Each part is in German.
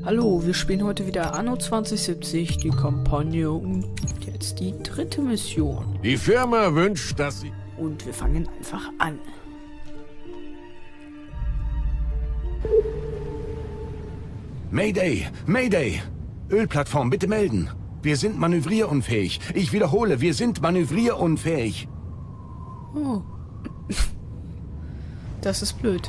Hallo, wir spielen heute wieder Anno 2070, die Kampagne und jetzt die 3. Mission. Die Firma wünscht, dass sie... Und wir fangen einfach an. Mayday! Mayday! Ölplattform, bitte melden. Wir sind manövrierunfähig. Ich wiederhole, wir sind manövrierunfähig. Oh. Das ist blöd.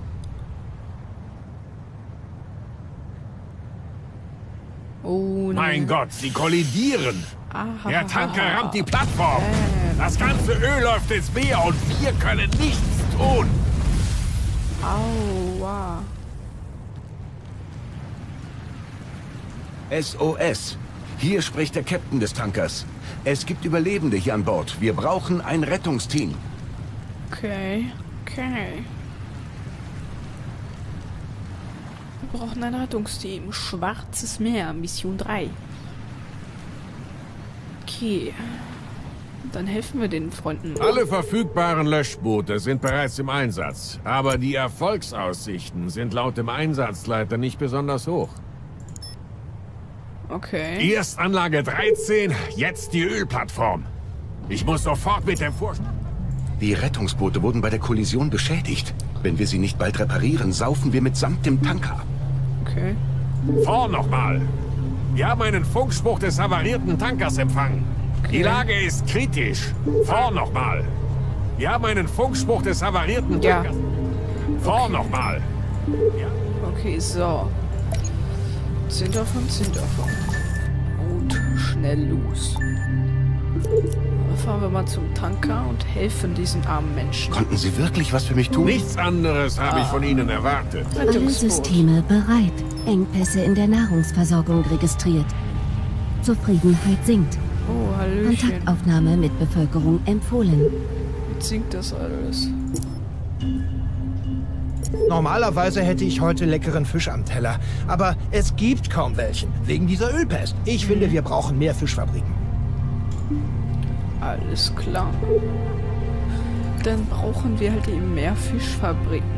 Oh, Mein Gott, sie kollidieren. Aha. Der Tanker rammt die Plattform. Das ganze Öl läuft ins Meer und wir können nichts tun. Aua. SOS. Hier spricht der Captain des Tankers. Es gibt Überlebende hier an Bord. Wir brauchen ein Rettungsteam. Okay. Wir brauchen ein Rettungsteam. Schwarzes Meer, Mission 3. Okay. Dann helfen wir den Freunden. Alle verfügbaren Löschboote sind bereits im Einsatz. Aber die Erfolgsaussichten sind laut dem Einsatzleiter nicht besonders hoch. Okay. Erst Anlage 13, jetzt die Ölplattform. Ich muss sofort mit dem Vorstand... Die Rettungsboote wurden bei der Kollision beschädigt. Wenn wir sie nicht bald reparieren, saufen wir mitsamt dem Tanker. Okay. Vorn nochmal. Wir haben einen Funkspruch des havarierten Tankers empfangen. Die Lage ist kritisch. Vorn nochmal. Wir haben einen Funkspruch des havarierten Tankers. Vorn nochmal. Ja. Okay, so. 10 davon. Und schnell los. Dann fahren wir mal zum Tanker und helfen diesen armen Menschen. Konnten Sie wirklich was für mich tun? Nichts anderes habe ich von Ihnen erwartet. Alle Systeme bereit. Engpässe in der Nahrungsversorgung registriert. Zufriedenheit sinkt. Oh, Hallöchen. Kontaktaufnahme mit Bevölkerung empfohlen. Jetzt singt das alles. Normalerweise hätte ich heute leckeren Fisch am Teller, aber es gibt kaum welchen, wegen dieser Ölpest. Ich finde, wir brauchen mehr Fischfabriken. Alles klar. Dann brauchen wir halt eben mehr Fischfabriken.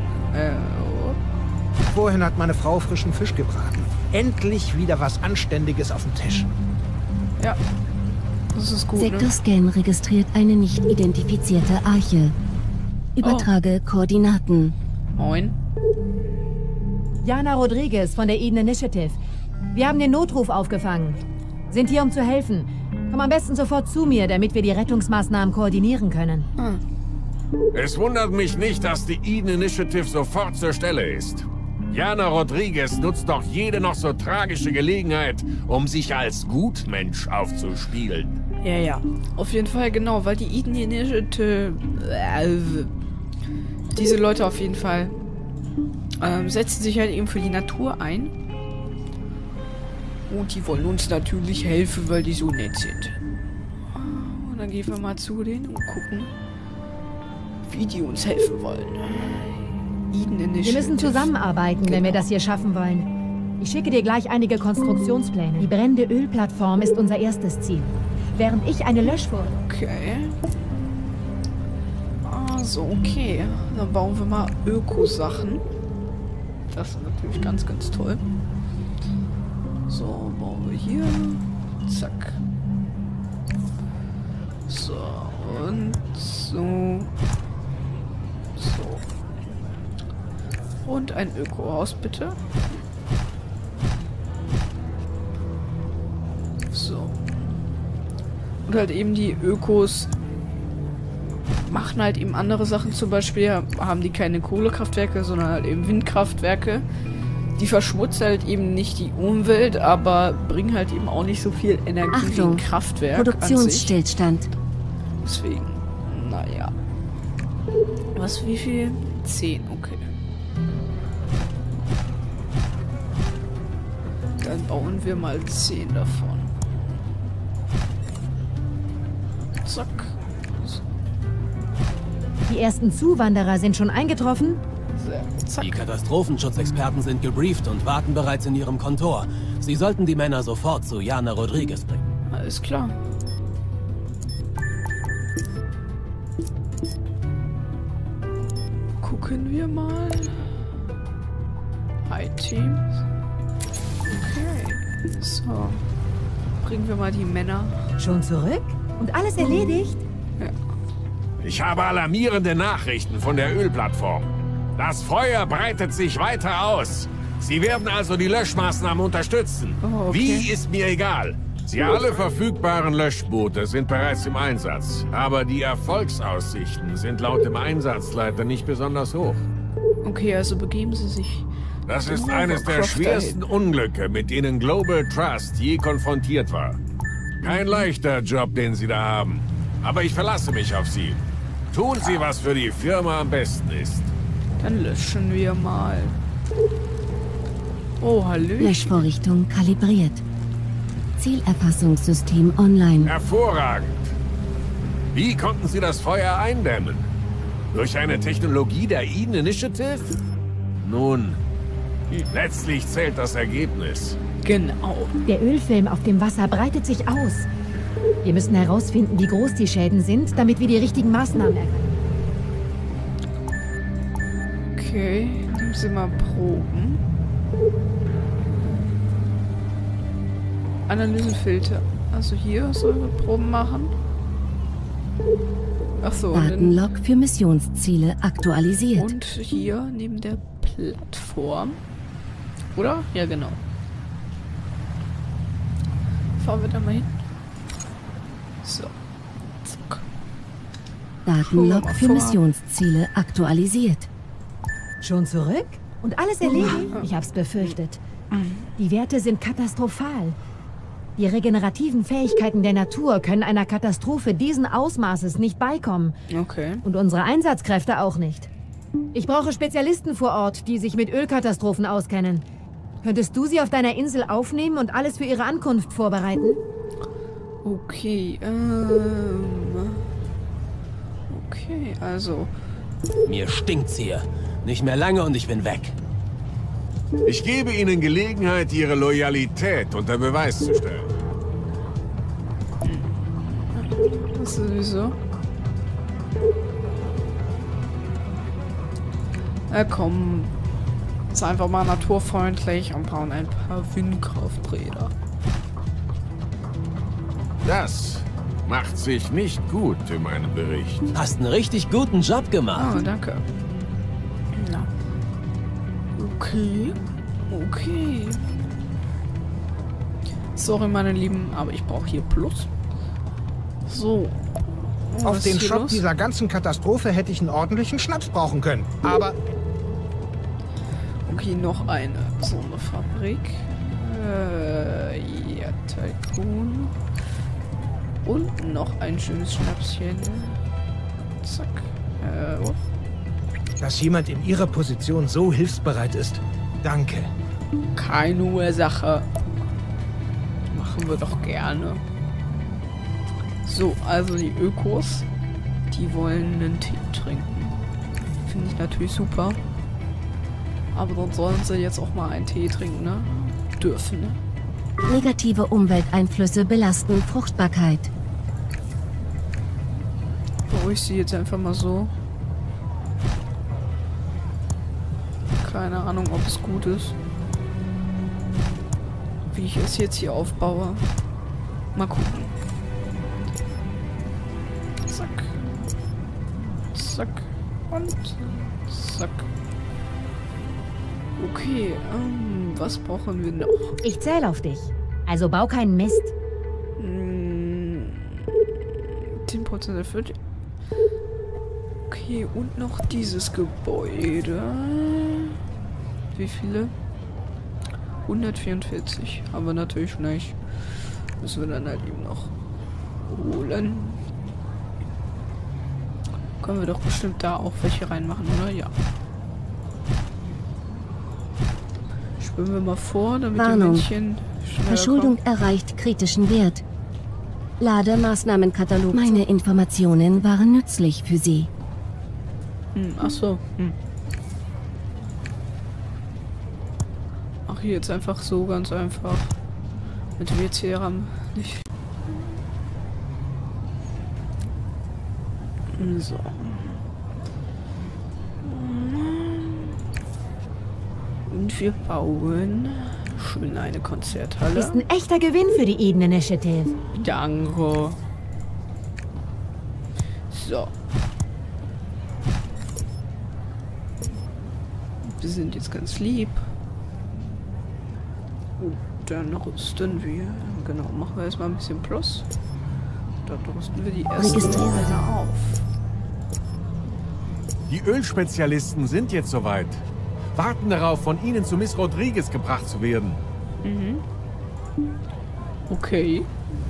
Vorhin hat meine Frau frischen Fisch gebraten. Endlich wieder was Anständiges auf dem Tisch. Ja, das ist gut, ne? Sektorscan registriert eine nicht identifizierte Arche. Übertrage Koordinaten. Moin. Jana Rodriguez von der Eden Initiative. Wir haben den Notruf aufgefangen. Sind hier, um zu helfen. Komm am besten sofort zu mir, damit wir die Rettungsmaßnahmen koordinieren können. Es wundert mich nicht, dass die Eden Initiative sofort zur Stelle ist. Jana Rodriguez nutzt doch jede noch so tragische Gelegenheit, um sich als Gutmensch aufzuspielen. Ja. Auf jeden Fall, genau, weil die Eden Initiative... diese Leute auf jeden Fall setzen sich halt eben für die Natur ein. Und die wollen uns natürlich helfen, weil die so nett sind. Und dann gehen wir mal zu denen und gucken, wie die uns helfen wollen. Eden Initiative. Wir müssen zusammenarbeiten, wenn wir das hier schaffen wollen. Ich schicke dir gleich einige Konstruktionspläne. Die brennende Ölplattform ist unser erstes Ziel. Während ich eine Löschfuhr... Okay. Also, okay. Dann bauen wir mal Öko-Sachen. Das ist natürlich ganz, ganz toll. So, bauen wir hier. Zack. So, und so. So. Und ein Öko-Haus, bitte. So. Und halt eben die Ökos machen halt eben andere Sachen. Zum Beispiel haben die keine Kohlekraftwerke, sondern halt eben Windkraftwerke. Die verschmutzen halt eben nicht die Umwelt, aber bringen halt eben auch nicht so viel Energie wie ein Kraftwerk. Produktionsstillstand. Deswegen, naja. Was, wie viel? 10, okay. Dann bauen wir mal 10 davon. Zack. Die ersten Zuwanderer sind schon eingetroffen. Zack. Die Katastrophenschutzexperten sind gebrieft und warten bereits in ihrem Kontor. Sie sollten die Männer sofort zu Jana Rodriguez bringen. Alles klar. Gucken wir mal. Hi Teams. So. Bringen wir mal die Männer. Schon zurück? Und alles erledigt? Ja. Ich habe alarmierende Nachrichten von der Ölplattform. Das Feuer breitet sich weiter aus. Sie werden also die Löschmaßnahmen unterstützen. Oh, okay. Wie, ist mir egal. Sie alle verfügbaren Löschboote sind bereits im Einsatz. Aber die Erfolgsaussichten sind laut dem Einsatzleiter nicht besonders hoch. Okay, also begeben Sie sich. Das ist eines der schwersten Unglücke, mit denen Global Trust je konfrontiert war. Kein leichter Job, den Sie da haben. Aber ich verlasse mich auf Sie. Tun Sie, was für die Firma am besten ist. Dann löschen wir mal. Oh, Hallöchen. Löschvorrichtung kalibriert. Zielerfassungssystem online. Hervorragend. Wie konnten Sie das Feuer eindämmen? Durch eine Technologie der Eden Initiative? Nun, letztlich zählt das Ergebnis. Genau. Der Ölfilm auf dem Wasser breitet sich aus. Wir müssen herausfinden, wie groß die Schäden sind, damit wir die richtigen Maßnahmen ergreifen. Okay, nehmen Sie mal Proben. Analysefilter. Also hier sollen wir Proben machen. Achso. Datenlog für Missionsziele aktualisiert. Und hier neben der Plattform. Oder? Ja, genau. Fahren wir da mal hin. So. Zack. Datenlog für Missionsziele aktualisiert. Schon zurück? Und alles erledigt? Ich hab's befürchtet. Die Werte sind katastrophal. Die regenerativen Fähigkeiten der Natur können einer Katastrophe diesen Ausmaßes nicht beikommen. Okay. Und unsere Einsatzkräfte auch nicht. Ich brauche Spezialisten vor Ort, die sich mit Ölkatastrophen auskennen. Könntest du sie auf deiner Insel aufnehmen und alles für ihre Ankunft vorbereiten? Okay, okay, also. Mir stinkt's hier. Nicht mehr lange und ich bin weg. Ich gebe Ihnen Gelegenheit, Ihre Loyalität unter Beweis zu stellen. Das sowieso. Komm. Ist einfach mal naturfreundlich und bauen ein paar Windkrafträder. Das macht sich nicht gut in meinem Bericht. Hast einen richtig guten Job gemacht. Ah, danke. Na. Okay. Okay. Sorry, meine Lieben, aber ich brauche hier Plus. So. Auf Was den ist hier Schock los? dieser ganzen Katastrophe hätte ich einen ordentlichen Schnaps brauchen können. Aber Okay, noch eine. So eine Fabrik. Ja, Tycoon. Und noch ein schönes Schnapschen. Zack. Oh. dass jemand in Ihrer Position so hilfsbereit ist. Danke. Keine Ursache. Machen wir doch gerne. So, also die Ökos, die wollen einen Tee trinken. Finde ich natürlich super. Aber dann sollen sie jetzt auch mal einen Tee trinken, ne? Dürfen, ne? Negative Umwelteinflüsse belasten Fruchtbarkeit. Beruhig sie jetzt einfach mal so. Keine Ahnung, ob es gut ist. Wie ich es jetzt hier aufbaue. Mal gucken. Zack. Zack. Und zack. Okay, was brauchen wir noch? Ich zähle auf dich. Also bau keinen Mist. 10% erfüllt. Okay, und noch dieses Gebäude. Wie viele? 144. Aber natürlich nicht. Müssen wir dann halt eben noch holen. Können wir doch bestimmt da auch welche reinmachen, oder? Ja. Spüren wir mal vor, damit Warnung. die Männchen schneller Verschuldung kommen. erreicht kritischen Wert. Lade Maßnahmenkatalog. Meine Informationen waren nützlich für Sie. Ach so. Ach, hier jetzt einfach so, ganz einfach. Mit WC-RAM nicht. So. Und wir bauen Schön eine Konzerthalle. Ist ein echter Gewinn für die Eden Initiative. Danke. So. Wir sind jetzt ganz lieb. Und dann rüsten wir. Genau, machen wir erstmal ein bisschen Plus. Dann rüsten wir die erste Männer auf. Die Ölspezialisten sind jetzt soweit. Warten darauf, von ihnen zu Miss Rodriguez gebracht zu werden. Mhm. Okay.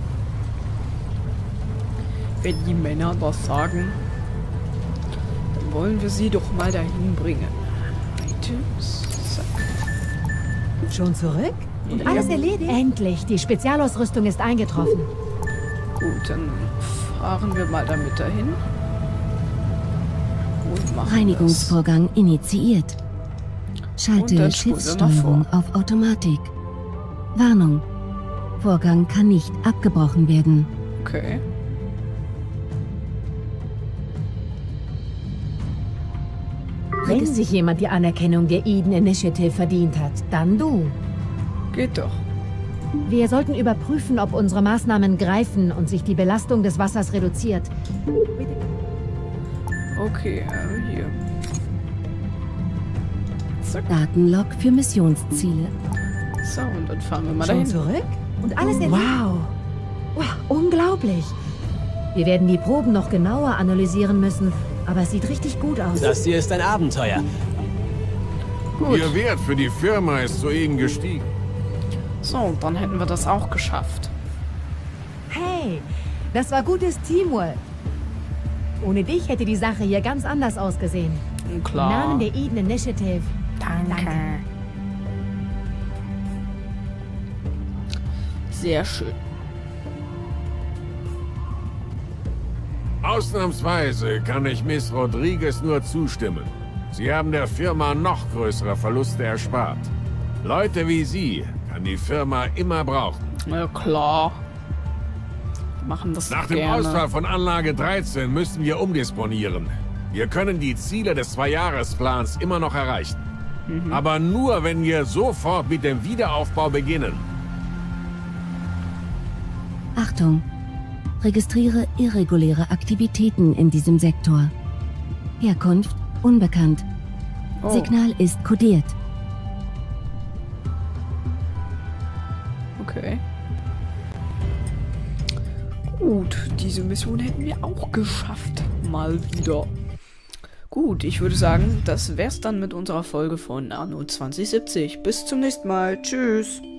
Wenn die Männer was sagen, dann wollen wir sie doch mal dahin bringen. Items. Zack. Schon zurück? Und Ja. alles erledigt? Endlich, die Spezialausrüstung ist eingetroffen. Gut, dann fahren wir mal damit dahin. Und machen Reinigungsvorgang initiiert. Und Schalte dann spulen wir mal Schiffssteuerung auf Automatik. Warnung. Vorgang kann nicht abgebrochen werden. das. Okay. Wenn sich jemand die Anerkennung der Eden Initiative verdient hat, dann du. Geht doch. Wir sollten überprüfen, ob unsere Maßnahmen greifen und sich die Belastung des Wassers reduziert. Okay, hier. Zack. Datenlog für Missionsziele. So, und dann fahren wir mal Schon dahin. zurück? Und alles erledigt? Wow, unglaublich. Wir werden die Proben noch genauer analysieren müssen, aber es sieht richtig gut aus. Das hier ist ein Abenteuer. Gut. Ihr Wert für die Firma ist soeben gestiegen. So, und dann hätten wir das auch geschafft. Hey, das war gutes Teamwork. Ohne dich hätte die Sache hier ganz anders ausgesehen. Im Klar. Namen der Eden Initiative. Danke. Sehr schön. Ausnahmsweise kann ich Miss Rodriguez nur zustimmen. Sie haben der Firma noch größere Verluste erspart. Leute wie Sie kann die Firma immer brauchen. Na klar. Machen das Nach dem gerne. Ausfall von Anlage 13 müssen wir umdisponieren. Wir können die Ziele des 2-Jahres-Plans immer noch erreichen. Aber nur, wenn wir sofort mit dem Wiederaufbau beginnen. Achtung! Registriere irreguläre Aktivitäten in diesem Sektor. Herkunft unbekannt. Oh. Signal ist kodiert. Okay. Gut, diese Mission hätten wir auch geschafft. Mal wieder. Gut, ich würde sagen, das wär's dann mit unserer Folge von Anno 2070. Bis zum nächsten Mal. Tschüss.